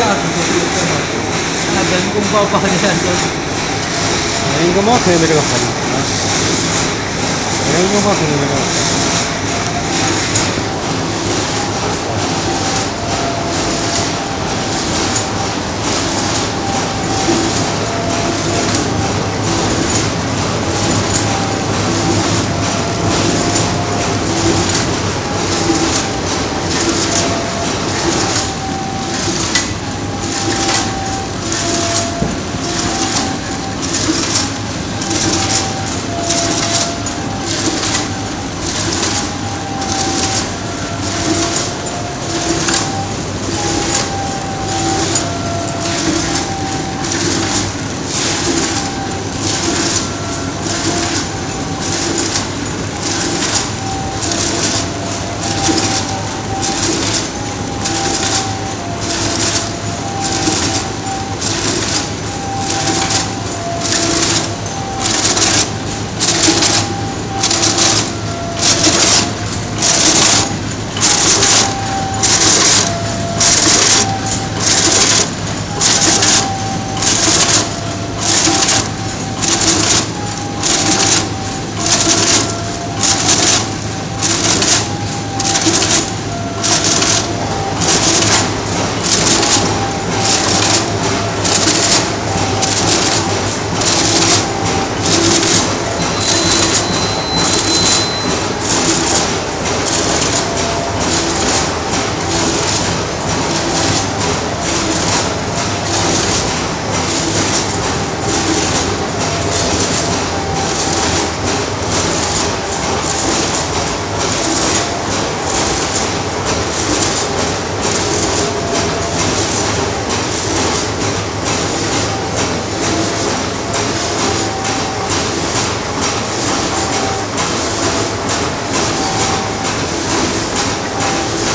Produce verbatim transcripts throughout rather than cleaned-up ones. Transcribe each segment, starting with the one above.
子就是这么，那人工包包现在都人工包肯定没这个好的，人工包肯定没这个好。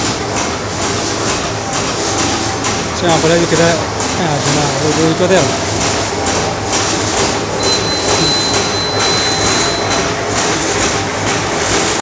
这样回来就给它看下去了，我就交代了。